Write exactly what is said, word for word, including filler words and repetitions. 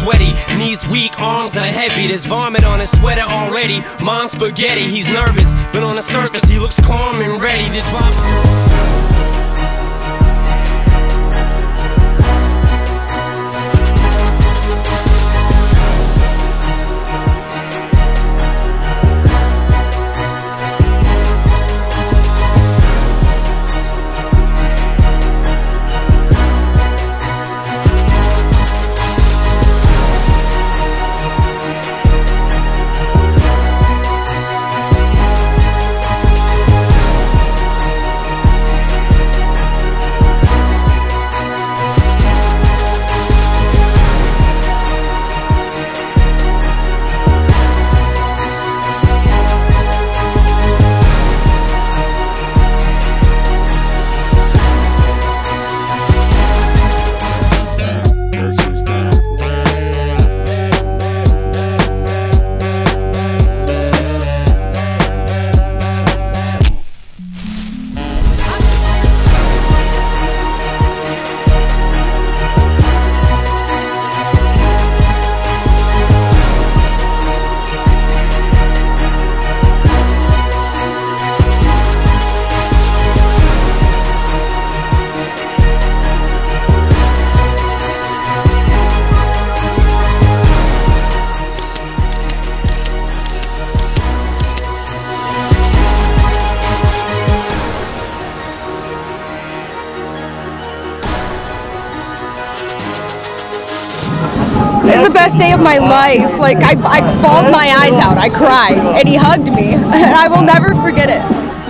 sweaty, knees weak, arms are heavy. There's vomit on his sweater already. Mom's spaghetti, he's nervous, but on the surface he looks calm and ready to drop. It was the best day of my life. Like, I, I bawled my eyes out. I cried. And he hugged me. And I will never forget it.